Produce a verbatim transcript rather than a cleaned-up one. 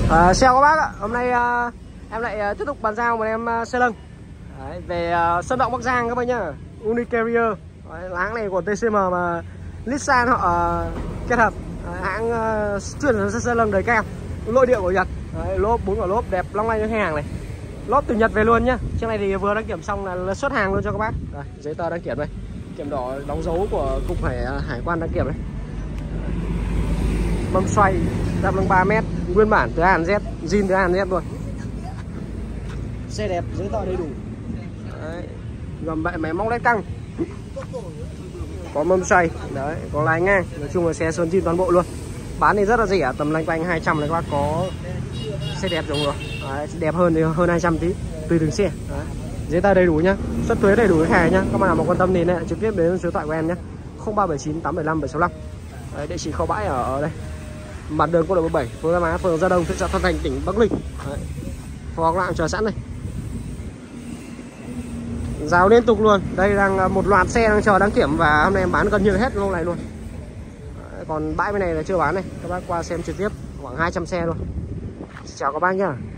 À, chào các bác ạ. Hôm nay uh, em lại uh, tiếp tục bàn giao một em uh, xe lâng Đấy, về uh, Sơn Động Bắc Giang các bác nhá. Unicarrier. Đấy, hãng này của tê xê em mà Nissan họ uh, kết hợp. Đấy, hãng uh, chuyên sản xe lâng đời cam, nội địa của Nhật. Đấy, lốp bốn quả lốp đẹp long lanh như khách hàng này. Lốp từ Nhật về luôn nhá. Chiếc này thì vừa đăng kiểm xong là, là xuất hàng luôn cho các bác. Đây, giấy tờ đăng kiểm đây, kiểm đỏ đóng dấu của cục hải hải quan đăng kiểm đấy. Mâm xoay đạp lưng ba mét, nguyên bản từ A đến Z, zin từ A đến Z luôn. Xe đẹp, giấy tờ đầy đủ. Đấy, gầm bệ máy móc led căng, có mâm xoay, đấy, có lái ngang, nói chung là xe sơn zin toàn bộ luôn. Bán thì rất là rẻ, tầm lanh quanh hai trăm này các bác có xe đẹp rồi. Đấy, đẹp hơn thì hơn hai trăm tí, tùy từng xe. Đấy, giấy tờ đầy đủ nhá, xuất thuế đầy đủ cái hàng nhá. Các bạn nào mà quan tâm thì này, trực tiếp đến số điện thoại của em nhé, không ba bảy chín tám bảy năm bảy sáu năm. Đấy, địa chỉ kho bãi ở, ở đây, mặt đường quốc lộ mười bảy, phường Gia Mã, phường Gia Đông, thị xã Thuận Thành, tỉnh Bắc Ninh. Đấy, phó lạng chờ sẵn đây, rào liên tục luôn. Đây đang một loạt xe đang chờ đăng kiểm và hôm nay em bán gần như hết lô này luôn. Đấy, còn bãi bên này là chưa bán này, các bác qua xem trực tiếp khoảng hai trăm xe luôn. Chào các bác nhá.